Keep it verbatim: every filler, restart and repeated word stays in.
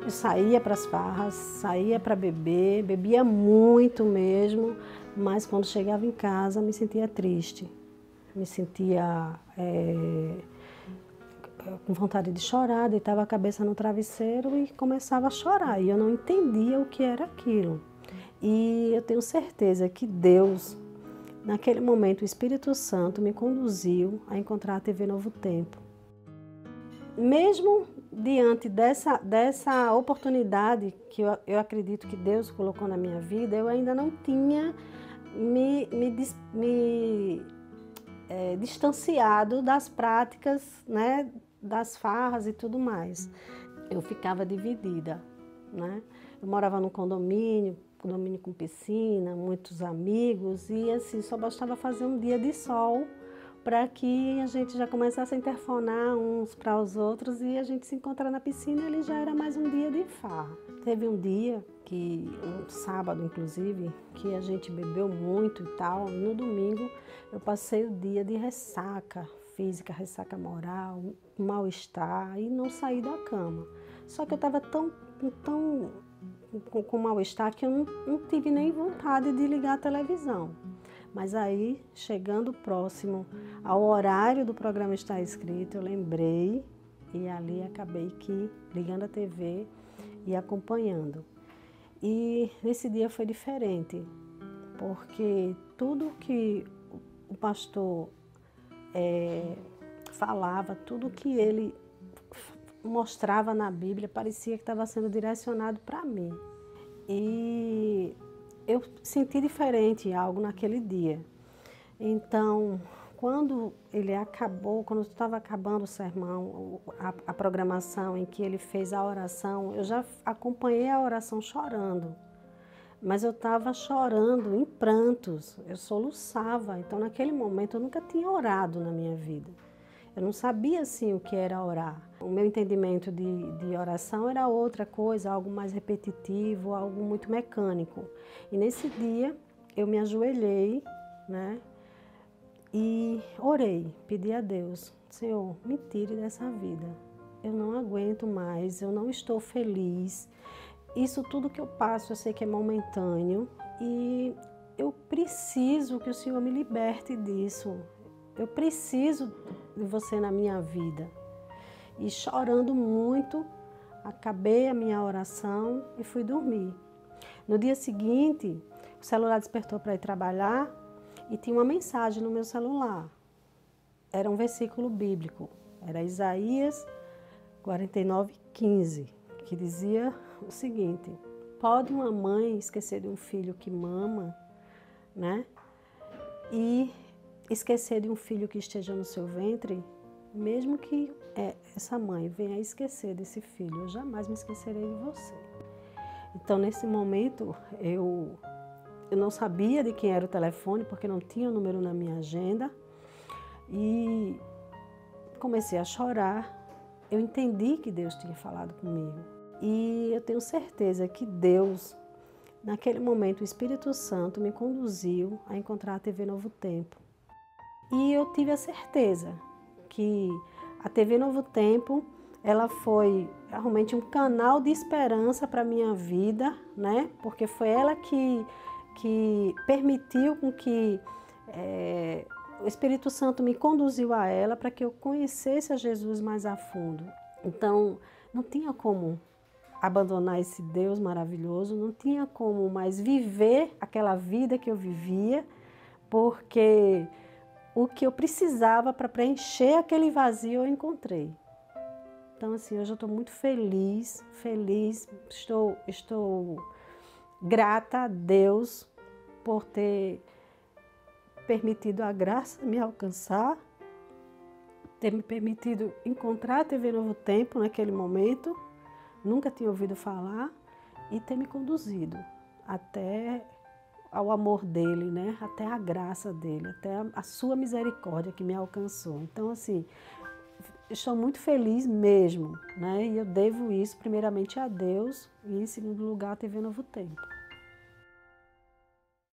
Eu saía para as farras, saía para beber, bebia muito mesmo, mas quando chegava em casa me sentia triste, me sentia é, com vontade de chorar, deitava a cabeça no travesseiro e começava a chorar. E eu não entendia o que era aquilo. E eu tenho certeza que Deus, naquele momento, o Espírito Santo me conduziu a encontrar a T V Novo Tempo. Mesmo diante dessa, dessa oportunidade que eu, eu acredito que Deus colocou na minha vida, eu ainda não tinha me, me, me é, distanciado das práticas, né, das farras e tudo mais. Eu ficava dividida, né? Eu morava num condomínio, condomínio com piscina, muitos amigos, e assim, só bastava fazer um dia de sol para que a gente já começasse a interfonar uns para os outros e a gente se encontrar na piscina, ele já era mais um dia de farra. Teve um dia, que um sábado inclusive, que a gente bebeu muito e tal, e no domingo eu passei o dia de ressaca física, ressaca moral, mal-estar e não saí da cama. Só que eu estava tão, tão com, com mal-estar que eu não, não tive nem vontade de ligar a televisão. Mas aí, chegando próximo ao horário do programa Está Escrito, eu lembrei e ali acabei que ligando a T V e acompanhando. E nesse dia foi diferente, porque tudo que o pastor é, falava, tudo que ele mostrava na Bíblia, parecia que estava sendo direcionado para mim. E eu senti diferente algo naquele dia. Então, quando ele acabou, quando estava acabando o sermão, a, a programação em que ele fez a oração, eu já acompanhei a oração chorando. Mas eu estava chorando em prantos, eu soluçava. Então, naquele momento, eu nunca tinha orado na minha vida. Eu não sabia, assim, o que era orar. O meu entendimento de, de oração era outra coisa, algo mais repetitivo, algo muito mecânico. E nesse dia, eu me ajoelhei, né, e orei, pedi a Deus, Senhor, me tire dessa vida. Eu não aguento mais, eu não estou feliz. Isso tudo que eu passo, eu sei que é momentâneo e eu preciso que o Senhor me liberte disso. Eu preciso de você na minha vida. E chorando muito, acabei a minha oração e fui dormir. No dia seguinte, o celular despertou para ir trabalhar e tinha uma mensagem no meu celular. Era um versículo bíblico, era Isaías quarenta e nove, quinze, que dizia o seguinte: pode uma mãe esquecer de um filho que mama, né? E esquecer de um filho que esteja no seu ventre, mesmo que é, essa mãe venha a esquecer desse filho, eu jamais me esquecerei de você. Então, nesse momento, eu, eu não sabia de quem era o telefone, porque não tinha o número na minha agenda, e comecei a chorar. Eu entendi que Deus tinha falado comigo. E eu tenho certeza que Deus, naquele momento, o Espírito Santo me conduziu a encontrar a T V Novo Tempo. E eu tive a certeza que a T V Novo Tempo, ela foi realmente um canal de esperança para a minha vida, né? Porque foi ela que, que permitiu com que é, o Espírito Santo me conduziu a ela para que eu conhecesse a Jesus mais a fundo. Então, não tinha como abandonar esse Deus maravilhoso, não tinha como mais viver aquela vida que eu vivia, porque o que eu precisava para preencher aquele vazio eu encontrei. Então, assim, hoje eu estou muito feliz, feliz, estou, estou grata a Deus por ter permitido a graça me alcançar, ter me permitido encontrar a T V Novo Tempo naquele momento, nunca tinha ouvido falar, e ter me conduzido até ao amor dele, né? Até a graça dele, até a, a sua misericórdia que me alcançou. Então, assim, estou muito feliz mesmo, né? E eu devo isso primeiramente a Deus e, em segundo lugar, a T V Novo Tempo.